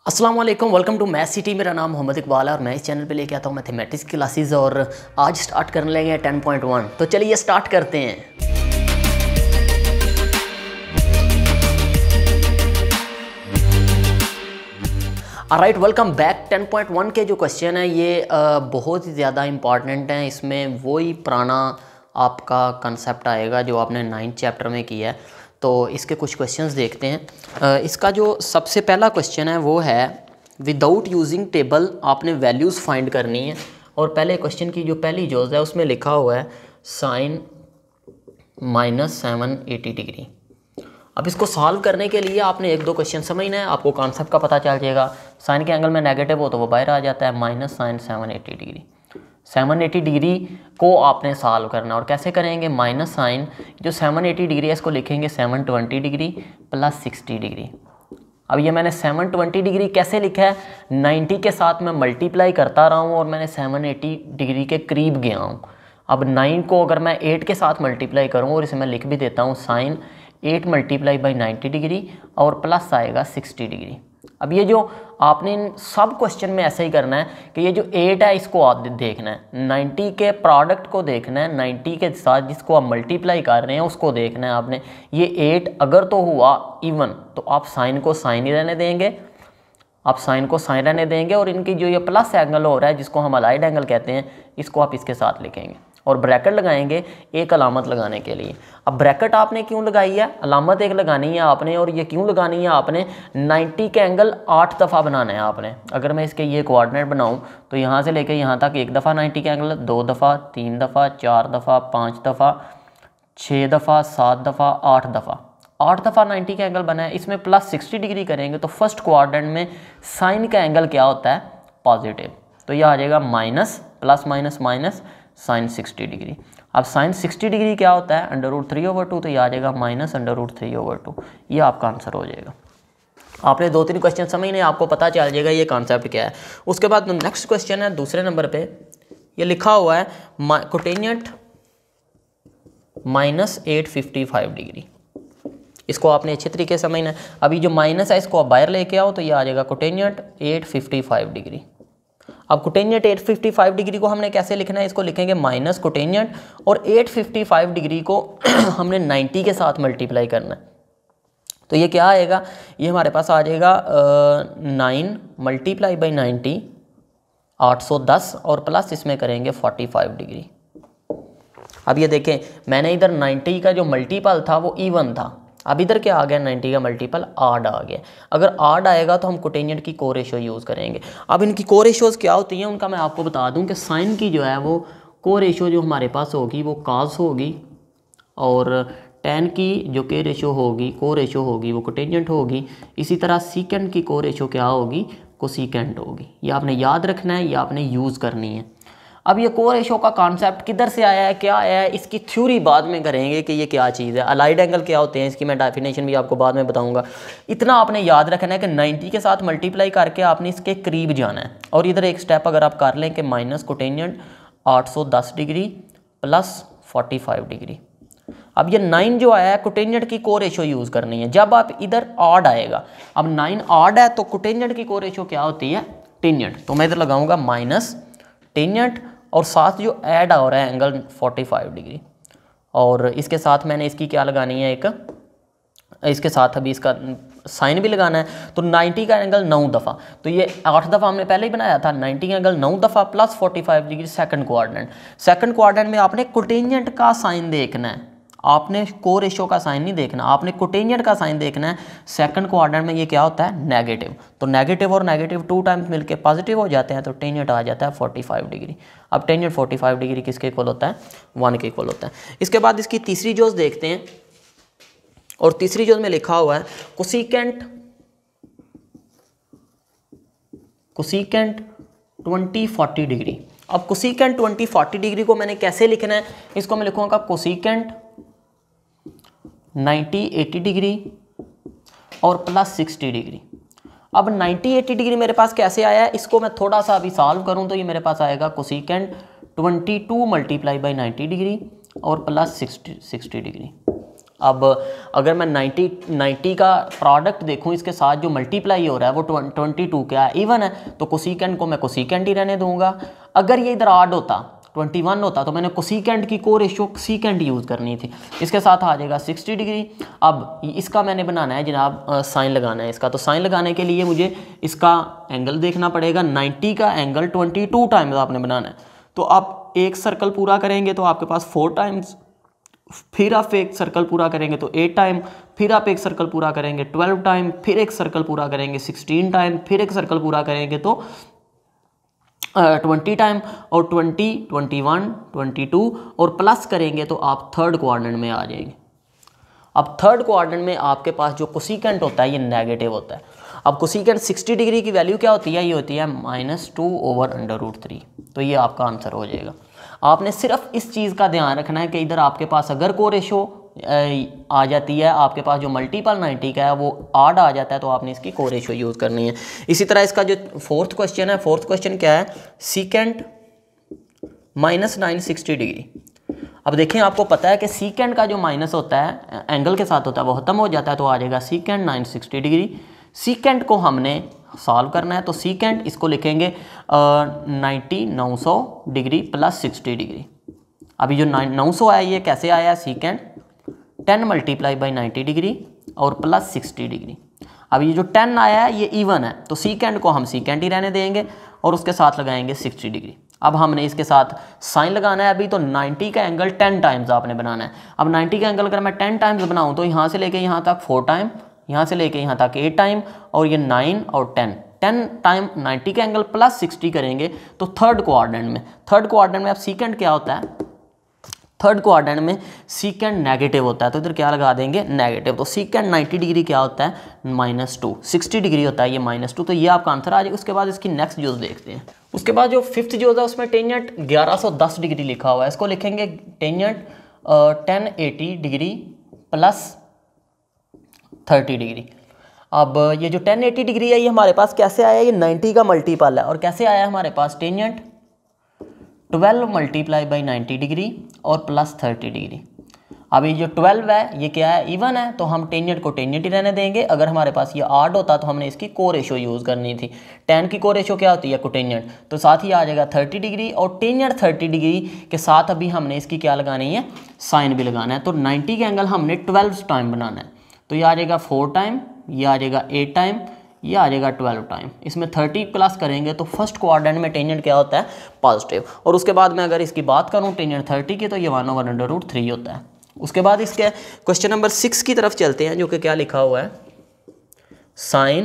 अस्सलाम वालेकुम, welcome to math city. मेरा नाम मोहम्मद इकबाल है और मैं इस चैनल पे लेके आता हूँ मैथमेटिक्स की क्लासेस। और आज स्टार्ट करने लगे हैं 10.1। तो चलिए स्टार्ट करते हैं। Right, welcome back. 10.1 के जो क्वेश्चन है ये बहुत ही ज़्यादा इंपॉर्टेंट हैं। इसमें वही पुराना आपका कंसेप्ट आएगा जो आपने 9th चैप्टर में किया है। तो इसके कुछ क्वेश्चंस देखते हैं। इसका जो सबसे पहला क्वेश्चन है वो है विदाउट यूजिंग टेबल आपने वैल्यूज़ फाइंड करनी है। और पहले क्वेश्चन की जो पहली जोज़ है उसमें लिखा हुआ है साइन -780 डिग्री। अब इसको सॉल्व करने के लिए आपने एक दो क्वेश्चन समझना है, आपको कॉन्सेप्ट का पता चल जाएगा। साइन के एंगल में नेगेटिव हो तो वो बाहर आ जाता है, माइनस साइन 780 डिग्री। 780 डिग्री को आपने सॉल्व करना। और कैसे करेंगे? माइनस साइन जो 780 डिग्री है इसको लिखेंगे 720 डिग्री प्लस 60 डिग्री। अब ये मैंने 720 डिग्री कैसे लिखा है? 90 के साथ मैं मल्टीप्लाई करता रहा हूँ और मैंने 780 डिग्री के करीब गया हूँ। अब 9 को अगर मैं 8 के साथ मल्टीप्लाई करूँ, और इसे मैं लिख भी देता हूँ साइन 8 मल्टीप्लाई बाई 90 डिग्री और प्लस आएगा 60 डिग्री। अब ये जो आपने इन सब क्वेश्चन में ऐसा ही करना है कि ये जो 8 है इसको आप देखना है, 90 के प्रोडक्ट को देखना है, 90 के साथ जिसको आप मल्टीप्लाई कर रहे हैं उसको देखना है आपने। ये 8 अगर तो हुआ इवन तो आप साइन को साइन ही रहने देंगे, आप साइन को साइन रहने देंगे। और इनकी जो ये प्लस एंगल हो रहा है जिसको हम अलाइड एंगल कहते हैं, इसको आप इसके साथ लिखेंगे और ब्रैकेट लगाएंगे एक अलामत लगाने के लिए। अब ब्रैकेट आपने क्यों लगाई है? अलामत एक लगानी है आपने, और ये क्यों लगानी है आपने? 90 के एंगल 8 दफ़ा बनाना है आपने। अगर मैं इसके ये कोऑर्डिनेट बनाऊं तो यहाँ से लेके यहाँ तक एक दफ़ा 90 के एंगल, 2 दफ़ा, 3 दफ़ा, 4 दफ़ा, 5 दफ़ा, 6 दफ़ा, 7 दफ़ा, 8 दफ़ा, 8 दफ़ा 90 का एंगल बना है। इसमें प्लस 60 डिग्री करेंगे तो फर्स्ट क्वाड्रेंट में साइन का एंगल क्या होता है? पॉजिटिव। तो ये आ जाएगा minus plus minus minus sine 60 degree. अब साइन 60 डिग्री क्या होता है? √3/2। तो ये आ जाएगा माइनस √3/2। ये आपका आंसर हो जाएगा। आपने 2-3 क्वेश्चन समझने, आपको पता चल जाएगा ये कॉन्सेप्ट क्या है। उसके बाद नेक्स्ट क्वेश्चन है दूसरे नंबर पे, ये लिखा हुआ है कोटेनियट -855 डिग्री। इसको आपने अच्छे तरीके से समझना है। अभी जो माइनस है इसको आप बाहर लेके आओ तो ये आ जाएगा कोटेनियट 855 डिग्री। अब कोटेनियट 855 डिग्री को हमने कैसे लिखना है? इसको लिखेंगे माइनस कोटेनियट, और 855 डिग्री को हमने 90 के साथ मल्टीप्लाई करना है। तो ये क्या आएगा? ये हमारे पास आ जाएगा 9 मल्टीप्लाई बाई 90 810, और प्लस इसमें करेंगे 45 डिग्री। अब ये देखें, मैंने इधर 90 का जो मल्टीपल था वो इवन था, अब इधर क्या आ गया? 90 का मल्टीपल आड आ गया। अगर आड आएगा तो हम कोटेनियट की को रेशो यूज़ करेंगे। अब इनकी को रेशोज़ क्या होती हैं उनका मैं आपको बता दूं कि साइन की जो है वो को रेशो जो हमारे पास होगी वो काज होगी, और टेन की जो के रेशो होगी को रेशो होगी वो कोटेनियट होगी। इसी तरह सीकेंड की को रेशो क्या होगी? कोसीकेंट होगी। ये आपने याद रखना है, ये आपने यूज़ करनी है। अब ये को रेशो का कॉन्सेप्ट किधर से आया है, क्या आया है, इसकी थ्योरी बाद में करेंगे कि ये क्या चीज़ है। अलाइड एंगल क्या होते हैं इसकी मैं डेफिनेशन भी आपको बाद में बताऊंगा। इतना आपने याद रखना है कि 90 के साथ मल्टीप्लाई करके आपने इसके करीब जाना है। और इधर एक स्टेप अगर आप कर लें कि minus cotangent 810 degree plus 45 degree. अब ये 9 जो आया है कोटेनियट की को रेशो यूज़ करनी है। जब आप इधर ऑड आएगा, अब 9 ऑड है तो कोटेनियट की को रेशो क्या होती है? टेनियट। तो मैं इधर लगाऊंगा माइनस टेनियट, और साथ जो ऐड हो रहा है एंगल 45 डिग्री, और इसके साथ मैंने इसकी क्या लगानी है? एक इसके साथ अभी इसका साइन भी लगाना है। तो 90 का एंगल 9 दफ़ा, तो ये 8 दफ़ा हमने पहले ही बनाया था। 90 का एंगल 9 दफ़ा plus 45 degree second quadrant. Second quadrant में आपने कोटेनियट का साइन देखना है, आपने को रेशो का साइन नहीं देखना, आपने कोटेनियट का साइन देखना है। सेकंड क्वाड्रेंट में ये क्या होता है? नेगेटिव। तो नेगेटिव और नेगेटिव 2 टाइम्स मिलके पॉजिटिव हो जाते हैं, तो टेनियट आ जाता है 45 डिग्री। अब टेनियट 45 डिग्री किसके इक्वल होता है? 1 के इक्वल होता है। इसके बाद इसकी तीसरी जोज देखते हैं, और तीसरी जोज में लिखा हुआ है कोसीकेंट 20-40 डिग्री। अब कोसीकेंट 20-40 डिग्री को मैंने कैसे लिखना है? इसको मैं लिखूंगा कोसीकेंट 90-80 डिग्री और प्लस 60 डिग्री। अब 90-80 डिग्री मेरे पास कैसे आया है? इसको मैं थोड़ा सा अभी सॉल्व करूं तो ये मेरे पास आएगा कोसीकेंट 22 मल्टीप्लाई बाई 90 डिग्री और प्लस 60 डिग्री। अब अगर मैं 90 का प्रोडक्ट देखूं इसके साथ जो मल्टीप्लाई हो रहा है वो 22 क्या है, इवन है, तो कोसिकेंट को मैं कोसिकेंट ही रहने दूंगा। अगर ये इधर ऑड होता 21 होता तो मैंने कोसिकेंट की को रेशियो सीकेंट यूज़ करनी थी। इसके साथ आ जाएगा 60 डिग्री। अब इसका मैंने बनाना है जनाब साइन लगाना है इसका, तो साइन लगाने के लिए मुझे इसका एंगल देखना पड़ेगा। 90 का एंगल 22 टाइम्स आपने बनाना है। तो आप एक सर्कल पूरा करेंगे तो आपके पास 4 टाइम्स, फिर आप एक सर्कल पूरा करेंगे तो 8 टाइम, फिर आप एक सर्कल पूरा करेंगे 12 टाइम, फिर एक सर्कल पूरा करेंगे 16 टाइम, फिर एक सर्कल पूरा करेंगे तो 20 टाइम, और 20, 21, 22 और प्लस करेंगे तो आप थर्ड क्वाड्रेंट में आ जाएंगे। अब थर्ड क्वाड्रेंट में आपके पास जो कोसिकेंट होता है ये नेगेटिव होता है। अब कोसिकेंट 60 डिग्री की वैल्यू क्या होती है, ये होती है -2/√3। तो ये आपका आंसर हो जाएगा। आपने सिर्फ इस चीज़ का ध्यान रखना है कि इधर आपके पास अगर को रेशो आ जाती है, आपके पास जो मल्टीपल 90 का है वो ऑड आ जाता है, तो आपने इसकी को रेशो यूज़ करनी है। इसी तरह इसका जो फोर्थ क्वेश्चन है, फोर्थ क्वेश्चन क्या है, सीकेंट -960 डिग्री। अब देखें आपको पता है कि सीकेंट का जो माइनस होता है एंगल के साथ होता है वो खत्म हो जाता है, तो आ जाएगा सीकेंट 960 डिग्री। सीकेंट को हमने सॉल्व करना है, तो सीकेंट इसको लिखेंगे 900 डिग्री प्लस 60 डिग्री। अभी जो 900 आया ये कैसे आया, सीकेंट 10 मल्टीप्लाई बाई 90 डिग्री और प्लस 60 डिग्री। अब ये जो 10 आया है ये इवन है, तो सीकेंट को हम सीकेंट ही रहने देंगे और उसके साथ लगाएंगे 60 डिग्री। अब हमने इसके साथ साइन लगाना है। अभी तो 90 का एंगल 10 टाइम्स आपने बनाना है। अब 90 का एंगल अगर मैं 10 टाइम्स बनाऊं तो यहाँ से लेके यहाँ तक 4 टाइम, यहाँ से लेके यहाँ तक 8 टाइम, और ये 9 और 10 टाइम 90 का एंगल प्लस 60 करेंगे तो थर्ड क्वाड्रेंट में अब सीकेंट क्या होता है, थर्ड क्वाड्रेंट में सीकेंट नेगेटिव होता है, तो इधर क्या लगा देंगे नेगेटिव। तो सीकेंट 90 डिग्री क्या होता है -2, 60 डिग्री होता है ये -2। तो ये आपका आंसर आ जाएगा। उसके बाद इसकी नेक्स्ट जोज देखते हैं। उसके बाद जो फिफ्थ जोज है उसमें टेंजेंट 1110 डिग्री लिखा हुआ है, इसको लिखेंगे टेंजेंट 1080 डिग्री प्लस 30 डिग्री। अब ये जो 1080 डिग्री है ये हमारे पास कैसे आया, ये 90 का मल्टीपल है, और कैसे आया हमारे पास टेंजेंट 12 मल्टीप्लाई बाई 90 डिग्री और प्लस 30 डिग्री। अभी जो 12 है ये क्या है, इवन है, तो हम टेंजेंट को टेंजेंट ही रहने देंगे। अगर हमारे पास ये ऑड होता तो हमने इसकी को रेशो यूज़ करनी थी। 10 की को रेशो क्या होती है कोटेंजेंट, तो साथ ही आ जाएगा 30 डिग्री, और टेंजेंट 30 डिग्री के साथ अभी हमने इसकी क्या लगानी है, साइन भी लगाना है। तो 90 का एंगल हमने 12 टाइम बनाना है, तो ये आ जाएगा 4 टाइम, ये आ जाएगा 8 टाइम, ये आ जाएगा 12 टाइम। इसमें 30 प्लस करेंगे तो फर्स्ट क्वाड्रेंट में टेंजेंट क्या होता है, पॉजिटिव। और उसके बाद में अगर इसकी बात करूं टेंजेंट 30 की, तो ये 1/√3 होता है। उसके बाद इसके क्वेश्चन नंबर 6 की तरफ चलते हैं, जो कि क्या लिखा हुआ है, साइन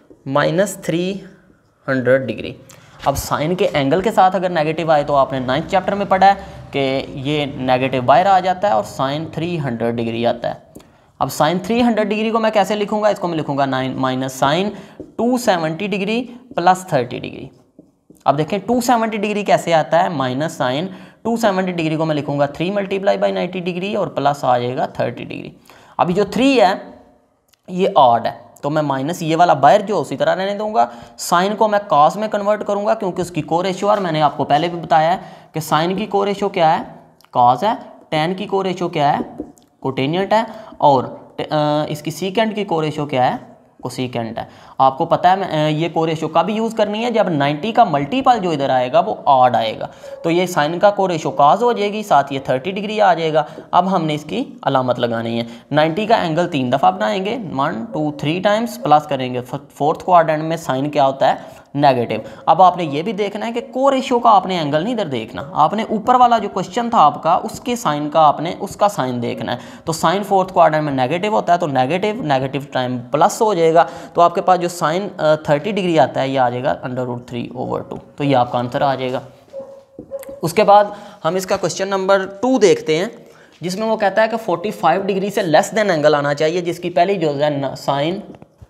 -300 डिग्री। अब साइन के एंगल के साथ अगर नेगेटिव आए तो आपने 9th चैप्टर में पढ़ा है कि ये नेगेटिव बाहर आ जाता है और साइन 300 डिग्री आता है। अब साइन 300 डिग्री को मैं कैसे लिखूंगा, इसको मैं लिखूंगा minus sine 270 degree plus 30 degree. अब देखें 270 डिग्री कैसे आता है, माइनस साइन 270 डिग्री को मैं लिखूंगा 3 मल्टीप्लाई बाई 90 डिग्री और प्लस आ जाएगा 30 डिग्री। अभी जो 3 है ये ऑड है, तो मैं माइनस ये वाला बाहर जो उसी तरह रहने दूंगा। साइन को मैं कॉस में कन्वर्ट करूंगा क्योंकि उसकी को रेशियो, और मैंने आपको पहले भी बताया है कि साइन की को रेशियो क्या है, कॉस है, टेन की को रेशियो क्या है, कोटेंजेंट है, और इसकी सीकेंट की को रेशियो क्या है, कोसीकेंट है। आपको पता है ये को रेशियो कब यूज़ करनी है, जब 90 का मल्टीपल जो इधर आएगा वो ऑड आएगा, तो ये साइन का को रेशियो कॉस हो जाएगी, साथ ये 30 डिग्री आ जाएगा। अब हमने इसकी अलामत लगानी है। 90 का एंगल 3 दफ़ा बनाएंगे, 1 2 3 टाइम्स, प्लस करेंगे फोर्थ क्वाड्रेंट में साइन क्या होता है, नेगेटिव। अब आपने ये भी देखना है कि को रेशियो का आपने एंगल नहीं इधर देखना, आपने ऊपर वाला जो क्वेश्चन था आपका उसके साइन का आपने उसका साइन देखना है। तो साइन फोर्थ क्वाड्रेंट में नेगेटिव होता है, तो नेगेटिव टाइम प्लस हो जाएगा, तो आपके पास जो साइन 30 डिग्री आता है ये आ जाएगा √3/2। तो ये आपका आंसर आ जाएगा। उसके बाद हम इसका क्वेश्चन नंबर 2 देखते हैं, जिसमें वो कहता है कि 45 डिग्री से लेस देन एंगल आना चाहिए, जिसकी पहली जो है साइन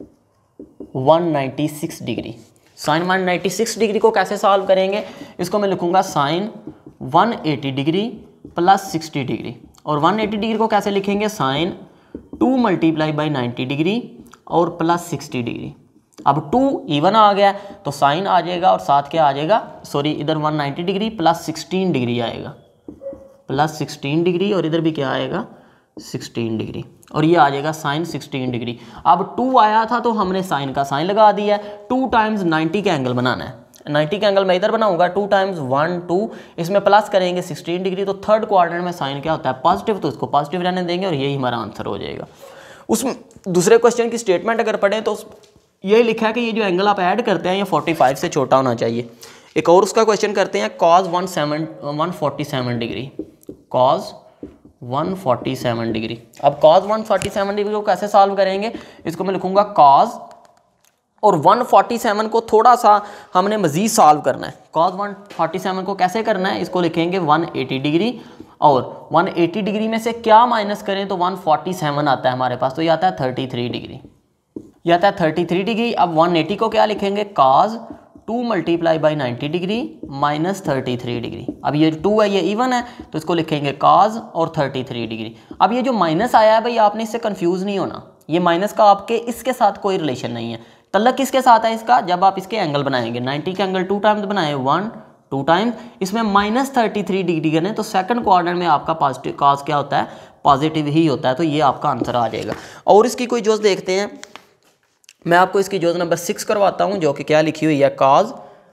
196 डिग्री। साइन 196 डिग्री को कैसे सॉल्व करेंगे, इसको मैं लिखूंगा साइन 180 डिग्री प्लस 60 डिग्री, और 180 डिग्री को कैसे लिखेंगे, साइन 2 मल्टीप्लाई बाई 90 डिग्री और प्लस 60 डिग्री। अब 2 इवन आ गया तो साइन आ जाएगा, और साथ क्या आ जाएगा, सॉरी इधर 190 डिग्री प्लस 16 डिग्री आएगा, प्लस 16 डिग्री, और इधर भी क्या आएगा 16 डिग्री और ये आ जाएगा साइन 16 डिग्री। अब 2 आया था तो हमने साइन का साइन लगा दिया है। 2 टाइम्स 90 का एंगल बनाना है। 90 का एंगल मैं इधर बनाऊंगा, 2 टाइम्स 1 2, इसमें प्लस करेंगे 16 डिग्री, तो थर्ड क्वाड्रेंट में साइन क्या होता है पॉजिटिव, तो इसको पॉजिटिव रहने देंगे और यही हमारा आंसर हो जाएगा। उसमें दूसरे क्वेश्चन की स्टेटमेंट अगर पढ़ें तो यही लिखा है कि ये जो एंगल आप ऐड करते हैं ये 45 से छोटा होना चाहिए। एक और उसका क्वेश्चन करते हैं, cos 147 डिग्री, cos 147 डिग्री। अब cos 147 डिग्री को कैसे सॉल्व करेंगे, इसको मैं लिखूंगा cos और 147 को थोड़ा सा हमने मजीद सॉल्व करना है। cos 147 को कैसे करना है, इसको लिखेंगे 180 डिग्री और 180 डिग्री में से क्या माइनस करें तो 147 आता है हमारे पास, तो ये आता है 33 डिग्री, ये आता है 33 डिग्री। अब 180 को क्या लिखेंगे, cos 2 multiply by 90 degree minus 33 degree. अब ये 2 है ये इवन है तो इसको लिखेंगे cos और 33 डिग्री। अब ये जो माइनस आया है भाई आपने इससे कंफ्यूज नहीं होना, ये माइनस का आपके इसके साथ कोई रिलेशन नहीं है। तल्लक किसके साथ है इसका, जब आप इसके एंगल बनाएंगे 90 के एंगल 2 टाइम्स बनाए 1 2 टाइम्स, इसमें माइनस 33 डिग्री करने तो सेकंड क्वाड्रेंट में आपका पॉजिटिव cos क्या होता है, पॉजिटिव ही होता है, तो ये आपका आंसर आ जाएगा। और इसकी कोई जोज देखते हैं, मैं आपको इसकी जोज नंबर 6 करवाता हूं जो कि क्या लिखी हुई है, cos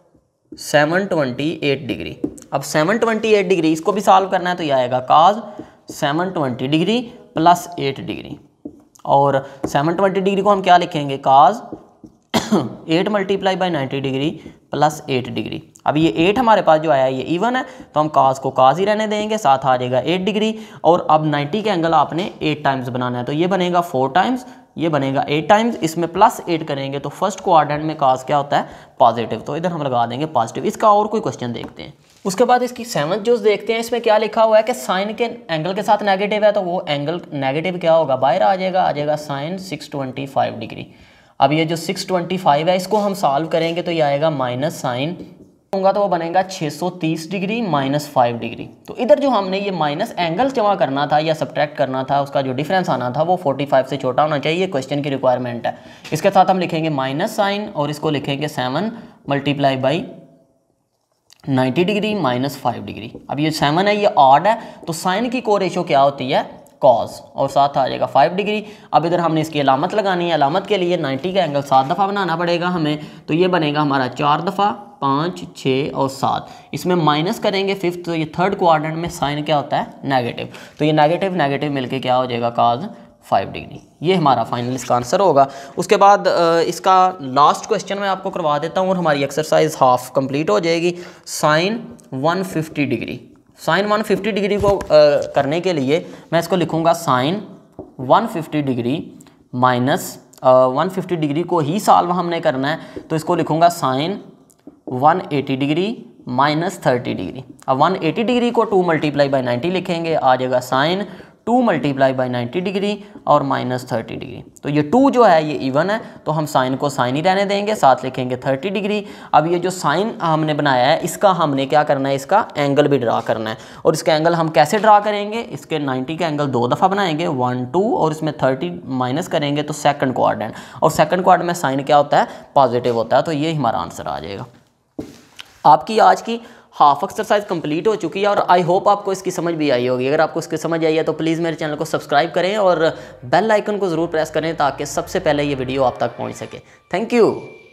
728 डिग्री। अब 728 डिग्री इसको भी सॉल्व करना है तो ये आएगा cos 720 डिग्री प्लस 8 डिग्री और 720 डिग्री को हम क्या लिखेंगे, cos 8 multiply by 90 degree plus 8 degree. अब ये 8 हमारे पास जो आया है ये इवन है तो हम cos को cos ही रहने देंगे, साथ आ जाएगा 8 डिग्री और अब 90 के एंगल आपने 8 टाइम्स बनाना है तो ये बनेगा 4 टाइम्स, ये बनेगा 8 टाइम्स, इसमें प्लस 8 करेंगे तो फर्स्ट क्वाड्रेंट में cos क्या होता है, पॉजिटिव, तो इधर हम लगा देंगे पॉजिटिव। इसका और कोई क्वेश्चन देखते हैं। उसके बाद इसकी 7th जो देखते हैं, इसमें क्या लिखा हुआ है कि साइन के एंगल के साथ नेगेटिव है तो वो एंगल नेगेटिव क्या होगा, बाहर आ जाएगा साइन 625 डिग्री। अब ये जो 625 है इसको हम सॉल्व करेंगे तो ये आएगा माइनस साइन होगा तो वो बनेगा 630 डिग्री माइनस 5 डिग्री। तो इधर जो हमने ये माइनस एंगल जमा करना था या सब्ट्रैक्ट करना था, उसका जो डिफरेंस आना था वो 45 से छोटा होना चाहिए, क्वेश्चन की रिक्वायरमेंट है। इसके साथ हम लिखेंगे माइनस साइन और इसको लिखेंगे 7 multiply by 90 degree minus 5 degree. अब ये 7 है ये ऑड है तो साइन की को रेशो क्या होती है, cos, और साथ आ जाएगा 5 डिग्री। अब इधर हमने इसकी अलामत लगानी है, अलामत के लिए 90 का एंगल 7 दफ़ा बनाना पड़ेगा हमें, तो ये बनेगा हमारा 4 दफ़ा 5 6 और 7, इसमें माइनस करेंगे 5th, तो ये थर्ड क्वाड्रेंट में साइन क्या होता है, नेगेटिव, तो ये नेगेटिव नेगेटिव मिलके क्या हो जाएगा, cos 5 डिग्री। ये हमारा फाइनल इसका आंसर होगा। उसके बाद इसका लास्ट क्वेश्चन मैं आपको करवा देता हूँ और हमारी एक्सरसाइज हाफ कंप्लीट हो जाएगी। साइन 150 डिग्री, साइन 150 डिग्री को करने के लिए मैं इसको लिखूंगा साइन 150 डिग्री माइनस 150 डिग्री को ही सॉल्व हमने करना है तो इसको लिखूंगा साइन 180 डिग्री माइनस 30 डिग्री। अब 180 डिग्री को 2 मल्टीप्लाई बाई 90 लिखेंगे, आ जाएगा साइन 2 मल्टीप्लाई बाई 90 डिग्री और माइनस 30 डिग्री। तो ये 2 जो है ये इवन है तो हम साइन को साइन ही रहने देंगे, साथ लिखेंगे 30 डिग्री। अब ये जो साइन हमने बनाया है इसका हमने क्या करना है, इसका एंगल भी ड्रा करना है और इसका एंगल हम कैसे ड्रा करेंगे, इसके 90 का एंगल 2 दफ़ा बनाएंगे 1 2 और इसमें 30 माइनस करेंगे तो सेकंड क्वाड्रेंट, और सेकंड क्वाड्रेंट में साइन क्या होता है, पॉजिटिव होता है, तो ये हमारा आंसर आ जाएगा। आपकी आज की हाफ एक्सरसाइज कंप्लीट हो चुकी है और आई होप आपको इसकी समझ भी आई होगी। अगर आपको इसकी समझ आई है तो प्लीज़ मेरे चैनल को सब्सक्राइब करें और बेल आइकन को ज़रूर प्रेस करें ताकि सबसे पहले ये वीडियो आप तक पहुंच सके। Thank you.